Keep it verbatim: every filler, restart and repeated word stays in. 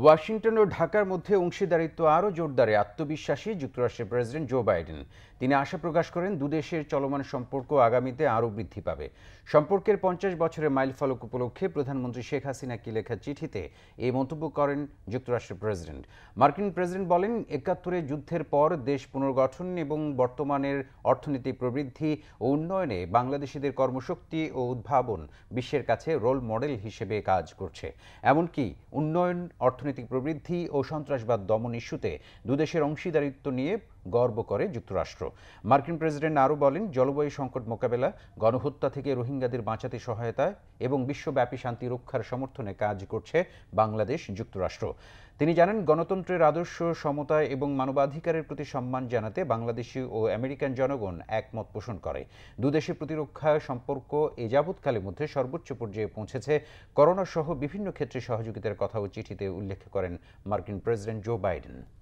Washington ও ঢাকার মধ্যে অংশীদারিত্ব আরও জোরদারে আত্মবিশ্বাসী যুক্তরাষ্ট্রের প্রেসিডেন্ট জো বাইডেন। তিনি আশা প্রকাশ করেন দুদেশের চলমান সম্পর্ক আগামীতে আরও বৃদ্ধি পাবে। সম্পর্কের পঞ্চাশ বছরের মাইলফলক উপলক্ষে প্রধানমন্ত্রী শেখ হাসিনাকে লেখা চিঠিতে এই মন্তব্য করেন যুক্তরাষ্ট্রের প্রেসিডেন্ট। মার্কিন প্রেসিডেন্ট বলেন, একাত্তরে যুদ্ধের পর দেশ পুনর্গঠন এবং বর্তমানের অর্থনৈতিক প্রবৃদ্ধি ও উন্নয়নে বাংলাদেশিদের কর্মশক্তি ও উদ্ভাবন বিশ্বের কাছে রোল মডেল হিসেবে কাজ করছে। এমনকি উন্নয়ন, অর্থনৈতিক প্রবৃদ্ধি ও সন্ত্রাসবাদ দমন ইস্যুতে দুদেশের অংশীদারিত্ব নিয়ে গর্ব করে যুক্তরাষ্ট্র। মার্কিন প্রেসিডেন্ট আরও বলেন, জলবায়ু সংকট মোকাবেলা, গণহত্যা থেকে রোহিঙ্গাদের বাঁচাতে সহায়তা এবং বিশ্বব্যাপী শান্তি রক্ষার সমর্থনে কাজ করছে বাংলাদেশ যুক্তরাষ্ট্র। তিনি জানান, গণতন্ত্রের আদর্শ, সমতা এবং মানবাধিকারের প্রতি সম্মান জানাতে বাংলাদেশি ও আমেরিকান জনগণ একমত পোষণ করে। দুদেশের প্রতিরক্ষা সম্পর্ক এ যাবৎকালের মধ্যে সর্বোচ্চ পর্যায়ে পৌঁছেছে। করোনা সহ বিভিন্ন ক্ষেত্রে সহযোগিতার কথাও চিঠিতে উল্লেখ করেন মার্কিন প্রেসিডেন্ট জো বাইডেন।